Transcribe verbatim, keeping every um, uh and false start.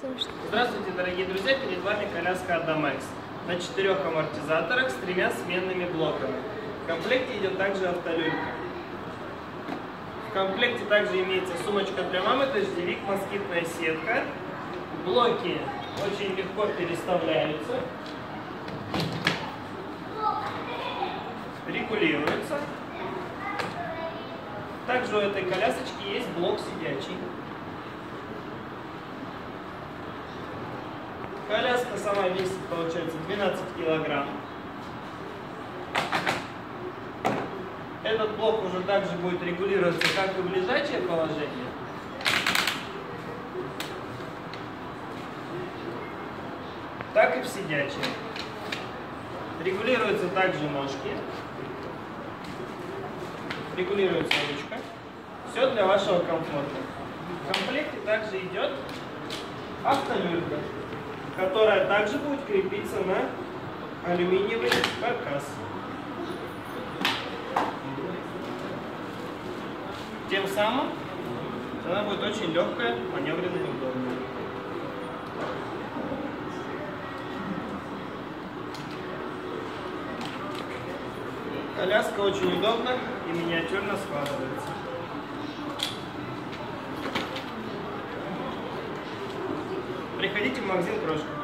Здравствуйте, дорогие друзья! Перед вами коляска Адамекс на четырех амортизаторах с тремя сменными блоками. В комплекте идет также автолюлька. В комплекте также имеется сумочка для мамы, дождевик, москитная сетка. Блоки очень легко переставляются, регулируются. Также у этой колясочки есть блок сидячий. Коляска сама весит, получается, двенадцать килограмм. Этот блок уже также будет регулироваться как и в лежачее положение, так и в сидячее. Регулируются также ножки, регулируется ручка. Все для вашего комфорта. В комплекте также идет автолюлька, которая также будет крепиться на алюминиевый каркас. Тем самым она будет очень легкая, маневренная и удобная. Коляска очень удобна и миниатюрно складывается. Приходите в магазин Крошка.